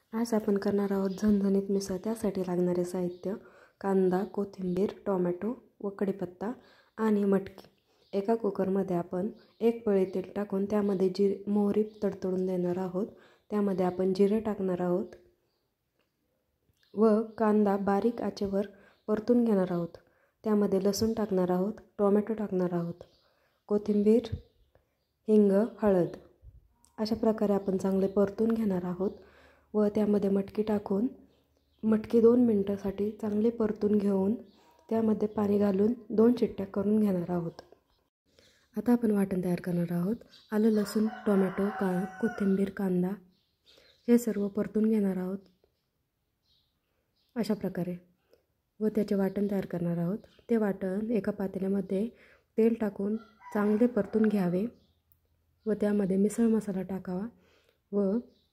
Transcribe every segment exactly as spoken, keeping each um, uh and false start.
आज आपण करणार आहोत झणझणीत मिसळ. त्यासाठी लागणारे साहित्य: कांदा, कोथिंबीर, टोमॅटो व कढीपत्ता आणि मटकी. एका कुकरमध्ये आपण एक पळी तेल टाकून त्यामध्ये जिरे मोहरी तडतडून देणार आहोत. त्यामध्ये आपण जिरे टाकणार आहोत व कांदा बारीक आचेवर परतून घेणार आहोत. त्यामध्ये लसूण टाकणार आहोत, टोमॅटो टाकणार आहोत, कोथिंबीर, हिंग, हळद अशा प्रकारे आपण चांगले परतून घेणार आहोत व त्यामध्ये मटकी टाकून मटकी दोन मिनटासाठी चांगली परतून घेऊन त्यामध्ये पाणी घालून दोन शिट्ट्या करून घेणार आहोत. आता आपण वाटण तयार करणार आहोत. आलं, लसूण, टोमॅटो, का कोथिंबीर, कांदा हे सर्व परतून घेणार आहोत अशा प्रकारे व त्याचे वाटण तयार करणार आहोत. ते वाटण एका पातेल्यामध्ये तेल टाकून चांगले परतून घ्यावे व त्यामध्ये मिसळ मसाला टाकावा व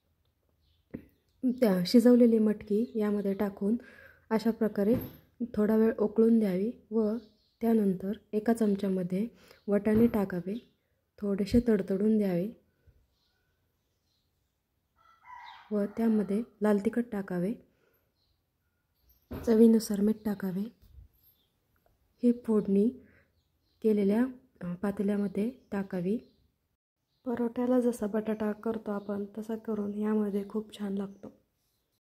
त्या शिजवलेली मटकी यामध्ये टाकून अशा प्रकारे थोडा वेळ उकळून द्यावी व त्यानंतर एका चमच्यामध्ये वाटाणे टाकावे, थोडेसे तडतडून द्यावे व त्यामध्ये लाल तिखट टाकावे, चवीनुसार मीठ टाकावे. ही फोडणी केलेल्या पातेल्यामध्ये टाकावी. परोठ्याला जसा बटाटा करतो आपण तसा करून यामध्ये खूप छान लागतो.